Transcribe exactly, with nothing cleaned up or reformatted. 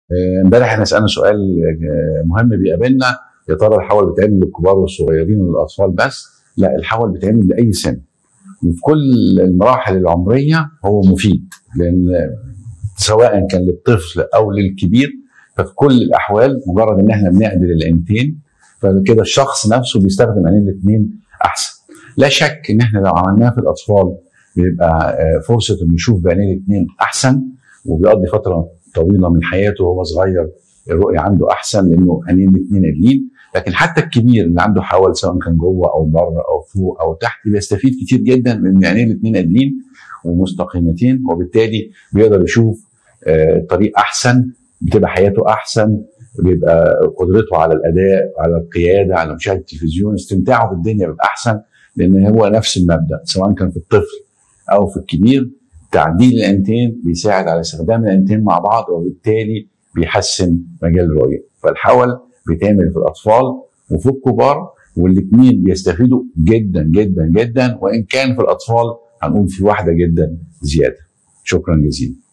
امبارح احنا سالنا سؤال مهم بيقابلنا، يا ترى الحول بيتعمل للكبار والصغيرين وللاطفال بس؟ لا، الحول بيتعمل لاي سن وفي كل المراحل العمريه. هو مفيد لان سواء كان للطفل او للكبير، ففي كل الاحوال مجرد ان احنا بنعدل العينتين فكده الشخص نفسه بيستخدم عينين الاثنين احسن. لا شك ان احنا لو عملناها في الاطفال بيبقى فرصه انه يشوف بعينين الاثنين احسن، وبيقضي فتره طويله من حياته وهو صغير الرؤيه عنده احسن لانه عينين الاثنين قادلين. لكن حتى الكبير اللي عنده حول سواء كان جوه او بره او فوق او تحت بيستفيد كتير جدا من عينين الاثنين قادلين ومستقيمتين، وبالتالي بيقدر يشوف الطريق احسن، بتبقى حياته احسن، بيبقى قدرته على الاداء، على القياده، على مشاهده التلفزيون، استمتاعه بالدنيا بيبقى احسن، لان هو نفس المبدا سواء كان في الطفل او في الكبير. تعديل العينتين بيساعد على استخدام العينتين مع بعض، وبالتالي بيحسن مجال الرؤيه. فالحول بيتعمل في الاطفال وفي الكبار، والاثنين بيستفيدوا جدا جدا جدا، وان كان في الاطفال هنقول في واحده جدا زياده. شكرا جزيلا.